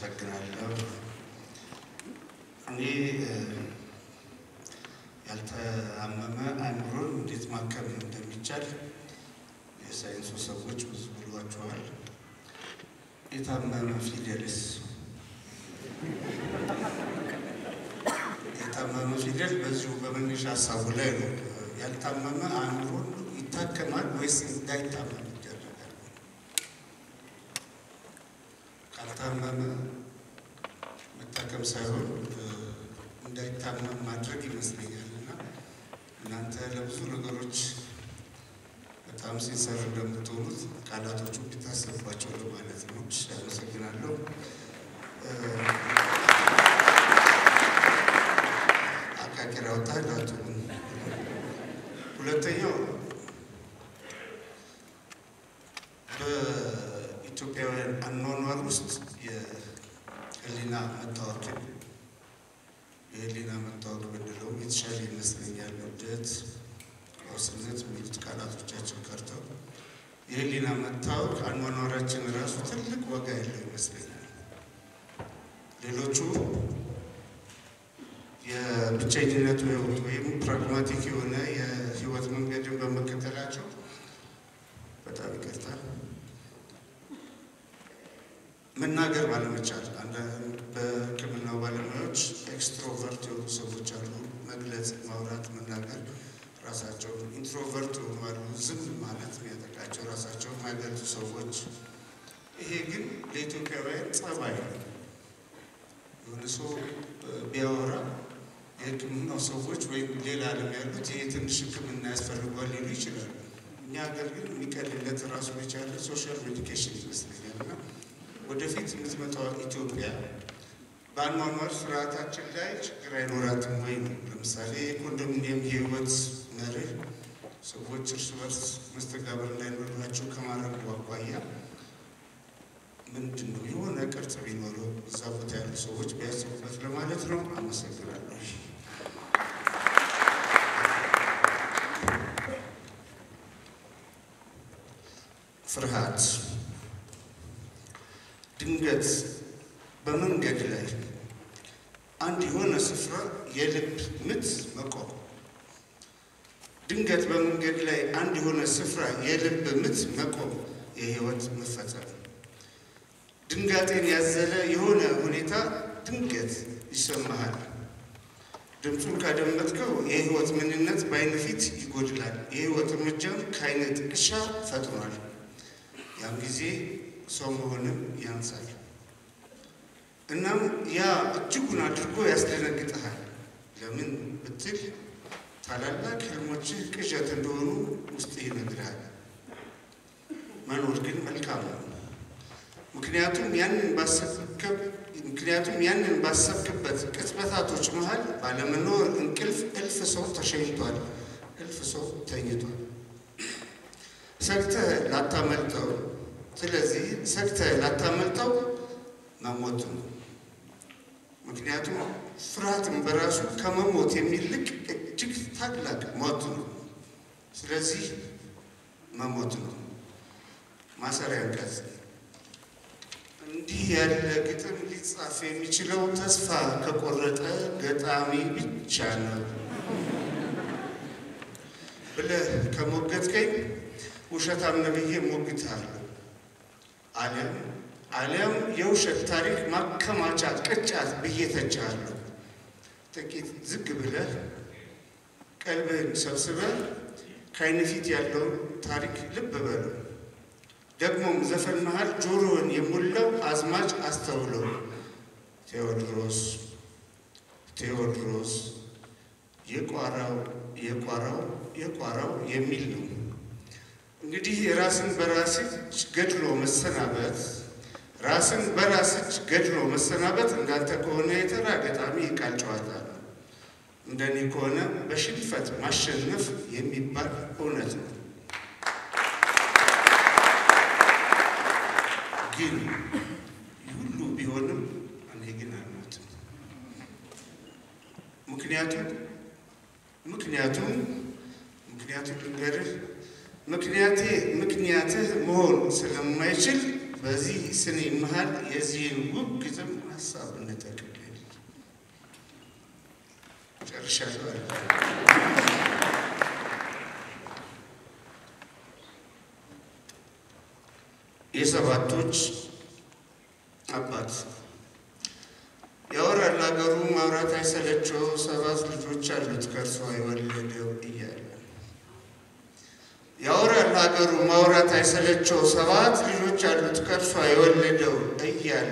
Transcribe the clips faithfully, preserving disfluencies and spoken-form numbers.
አመሰግናለሁ። እኔ ያልተአመመ አእምሮን እንዴት ማከም እንደሚቻል የሳይንሱ ሰዎች ብዙ ብለዋቸዋል። የታመመ ፊደልስ የታመመ ፊደል በዚሁ በመነሻ ሀሳቡ ላይ ነው። ያልታመመ አእምሮን ይታከማል ወይስ እንዳይታመም ይደረጋል? ካልታመመ መታከም ሳይሆን እንዳይታመም ማድረግ ይመስለኛል። እና እናንተ ለብዙ ነገሮች በጣም ሲንሰር እንደምትሆኑት ቃላቶቹ ቢታሰባቸው ለማለት ነው። አመሰግናለሁ። አካኪራው ታላቱ ሁለተኛው በኢትዮጵያውያን አኗኗር ውስጥ የህሊና መታወቅ የህሊና መታወቅ ብንለው የተሻለ ይመስለኛል። እብደት፣ ወስነት የሚሉት ቃላቶቻችን ቀርተው የህሊና መታወቅ አኗኗራችን ራሱ ትልቅ ዋጋ ያለው ይመስለኛል። ሌሎቹ የብቸኝነት ወይም ፕራግማቲክ የሆነ የህይወት መንገድን በመከተላቸው በጣም ይቀርታል መናገር ባለመቻል አንዳንድ በሕክምናው ባለሙያዎች ኤክስትሮቨርት የሆኑ ሰዎች አሉ። መግለጽ፣ ማውራት፣ መናገር ራሳቸው ኢንትሮቨርት ሆነዋል። ዝም ማለት የሚያጠቃቸው ራሳቸው የማይገልጹ ሰዎች። ይሄ ግን ለኢትዮጵያውያን ጸባይ ነው። የሆነ ሰው ቢያወራ የሕክምናው ሰዎች ወይም ሌላ ዓለም ያሉት ይሄ ትንሽ ሕክምና ያስፈልጓል ሊሉ ይችላሉ። እኛ ሀገር ግን የሚቀልለት ራሱ የቻለ ሶሻል ሜዲኬሽን ይመስለኛል። እና ወደፊት የምትመጣው ኢትዮጵያ በአኗኗር ስርዓታችን ላይ ችግር አይኖራትም ወይ ነው። ለምሳሌ የኮንዶሚኒየም የህይወት መርህ ሰዎች እርስ በርስ መስተጋብር እንዳይኖራቸው ከማድረግ አኳያ ምንድን ነው የሆነ ቅርጽ ቢኖረው እዛ ቦታ ያሉ ሰዎች ቢያስቡበት ለማለት ነው። አመሰግናለሁ። ፍርሃት ድንገት በመንገድ ላይ አንድ የሆነ ስፍራ የልብ ምት መቆም። ድንገት በመንገድ ላይ አንድ የሆነ ስፍራ የልብ ምት መቆም የህይወት መፈጸም። ድንጋጤን ያዘለ የሆነ ሁኔታ ድንገት ይሰማሃል። ድምፁን ካደመጥከው የህይወት ምንነት በዓይን ፊት ይጎድላል። የህይወት እርምጃም ከዓይነ ጥቅሻ ፈጥኗል። ያን ጊዜ ሰው መሆንም ያንሳል። እናም ያ እጅጉን አድርጎ ያስደነግጥሃል። ለምን ብትል ታላላቅ ህልሞችህ ቅዠት እንደሆኑ ውስጥ ይነግርሃል። መኖር ግን መልካም ነው። ምክንያቱም ያንን ባሰብከብ ምክንያቱም ያንን ባሰብክበት ቅጽበታቶች መሃል ባለመኖር እንቅልፍ እልፍ ሰው ተሸኝቷል፣ እልፍ ሰው ተኝቷል። ሰግተህ ላታመልጠው ስለዚህ ሰግተህ ላታመልጠው መሞት ነው። ምክንያቱም ፍርሃትን በራሱ ከመሞት የሚልቅ እጅግ ታላቅ ሞት ነው። ስለዚህ መሞት ነው። ማሰሪያ አንቀጽ እንዲህ ያለ ግጥም ሊጻፍ የሚችለው ተስፋ ከቆረጠ ገጣሚ ብቻ ነው ብለህ ከሞገትከኝ ውሸታም ነብዬ ሞግትሃለሁ። ዓለም ዓለም የውሸት ታሪክ ማከማቻ ቅርጫት ብዬ ተቻለሁ። ጥቂት ዝግ ብለህ ቀልብህን ሰብስበህ ከዓይን ፊት ያለውን ታሪክ ልብ በለው። ደግሞም ዘፈን መሃል ጆሮውን የሞላው አዝማች አስተውለው። ቴዎድሮስ ቴዎድሮስ የቋራው የቋራው የቋራው የሚል ነው። እንግዲህ ራስን በራስ እጅ ገድሎ መሰናበት ራስን በራስ እጅ ገድሎ መሰናበት እንዳንተ ከሆነ የተራ ገጣሚ ቃል ጨዋታ ነው። እንደኔ ከሆነ በሽንፈት ማሸነፍ የሚባል እውነት ነው። ግን ሁሉ ቢሆንም እኔ ግን አልሞትም። ምክንያቱም ምክንያቱም ምክንያቱም ልንገርህ ምክንያቴ ምክንያትህ መሆን ስለማይችል በዚህ ስኔ መሃል የዚህን ውብ ግጥም ሀሳብ እንጠቅልል። ጨርሻለሁ። የሰባቶች አባት ያወራል አገሩ ማውራት አይሰለቸው ሰባት ልጆች አሉት ከርሷ የወለደው እያለ ያወራል አገሩ ማውራት አይሰለቸው ሰባት ልጆች አሉት ከርሷ የወለደው እያለ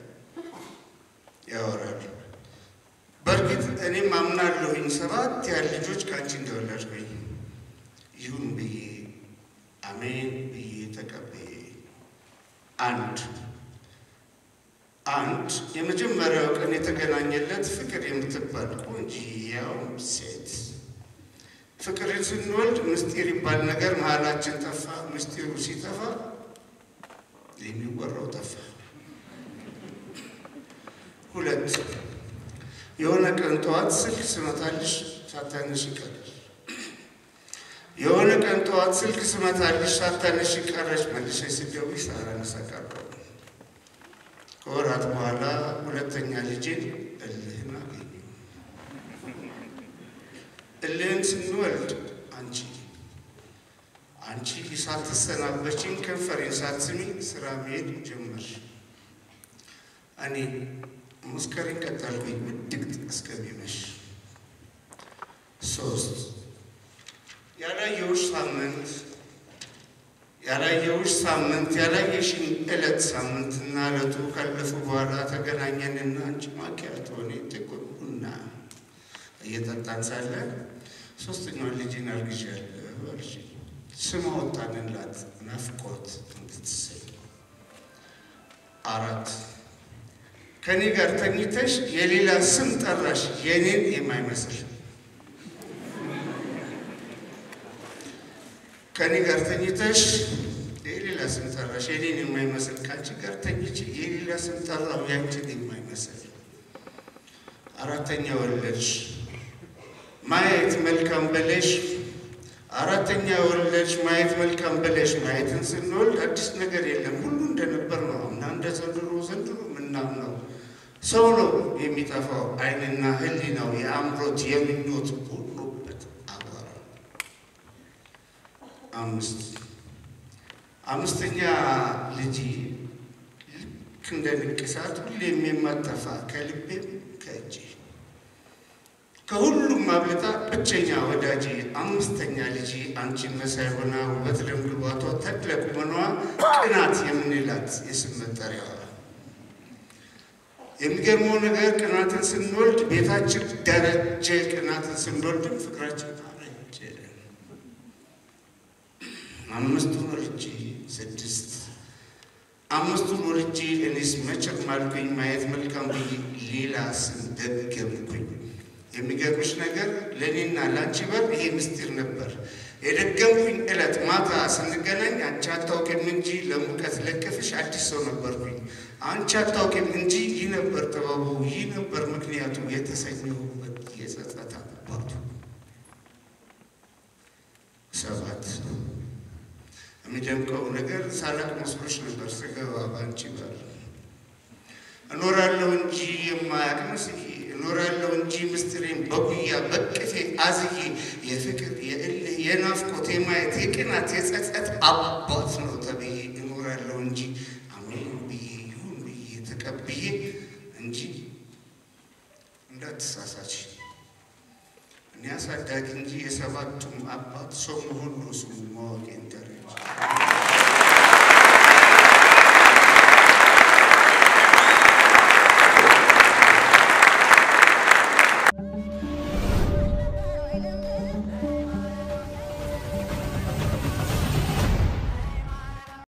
ያወራል። በርግጥ እኔም አምናለሁኝ ሰባት ያህል ልጆች ካንቺ እንደወለድኩኝ ይሁን ብዬ አሜን ብዬ ተቀበዬ አንድ አንድ የመጀመሪያው ቀን የተገናኘለት ፍቅር የምትባል ቆንጆ ሴት ፍቅርን ስንወልድ ምስጢር ይባል ነገር መሃላችን ጠፋ። ምስጢሩ ሲጠፋ የሚወራው ጠፋ። ሁለት የሆነ ቀን ጠዋት ስልክ ስመታልሽ ሳታነሺ ቀረሽ። የሆነ ቀን ጠዋት ስልክ ስመታልሽ ሳታነሺ ቀረሽ። መልሰሽ ስትደውይ ሳላነሳ ቀረሁ። ከወራት በኋላ ሁለተኛ ልጄን እልህን አገኘሁ። እልህን ስንወልድ አንቺ አንቺ ሳትሰናበችኝ ከንፈሬን ሳትስሚ ስራ መሄድ ጀመርሽ። እኔ መስከሬን ቀጠልኩኝ ውድቅት እስከሚመሽ። ሶስት ያላየሁሽ ሳምንት ያላየሁሽ ሳምንት ያላየሽኝ ዕለት ሳምንትና ዕለቱ ካለፉ በኋላ ተገናኘንና አንቺ ማኪያቶ እኔ ጥቁር ቡና እየጠጣን ሳለ ሶስተኛውን ልጄን አርግዣለሁ አልሽኝ። ስም አወጣንላት ናፍቆት እንድትሰኝ። አራት ከኔ ጋር ተኝተሽ የሌላ ስም ጠራሽ የኔን የማይመስል። ከኔ ጋር ተኝተሽ የሌላ ስም ጠራሽ የኔን የማይመስል። ካንቺ ጋር ተኝቼ የሌላ ስም ጠራው ያንቺን የማይመስል። አራተኛ ወለድሽ ማየት መልካም በለሽ። አራተኛ ወለድሽ ማየት መልካም በለሽ። ማየትን ስንወልድ አዲስ ነገር የለም ሁሉ እንደነበር ነው። እና እንደ ዘንድሮ ዘንድሮ ምናምነው ሰው ነው የሚጠፋው ዓይንና ህሊናው የአምሮት የምኞት ሁሉበት አቧራ። አምስት አምስተኛ ልጅ ልክ እንደ ንቅሳት ሁሌም የማጠፋ ከልቤም ከእጄ ከሁሉም አብልጣ ብቸኛ ወዳጄ። አምስተኛ ልጅ አንቺን መሳይ ሆና ውበት ደምግባቷ ተክለ ቁመኗ ቅናት የምንላት የስም መጠሪያዋ። የሚገርመው ነገር ቅናትን ስንወልድ ቤታችን ደረጀ። ቅናትን ስንወልድም ፍቅራችን አረጀ። አምስቱን ወልጄ ስድስት አምስቱን ወልጄ እኔስ መቼም አልኩኝ ማየት መልካም ብዬ ሌላ ስም ደገምኩኝ። የሚገርምሽ ነገር ለእኔና ለአንቺ በር ይሄ ምስጢር ነበር። የደገምኩኝ ዕለት ማታ ስንገናኝ አንቺ አታውቂም እንጂ ለሙቀት ለክፍሽ አዲስ ሰው ነበርኩኝ። አንቺ አታውቂም እንጂ ይህ ነበር ጥበቡ ይህ ነበር ምክንያቱ የተሰኘሁበት የጸጸት አባቱ። ሰባት የሚደምቀው ነገር ሳላቅ መስሎሽ ነበር ስገባ ባንቺ በር። እኖራለሁ እንጂ የማያውቅ መስዬ እኖራለሁ እንጂ ምስጢሬን በጉያ በቅፌ አዝዬ የፍቅር የእልህ የናፍቆት የማየት የቅናት የጸጸት አባት ነው ተብዬ እኖራለሁ እንጂ አሜን ብዬ ይሁን ብዬ ተቀብዬ እንጂ እንዳትሳሳች እኔ አሳዳጊ እንጂ የሰባቱም አባት ሰው መሆን ነው ስሙ ማወቄን ተረጅ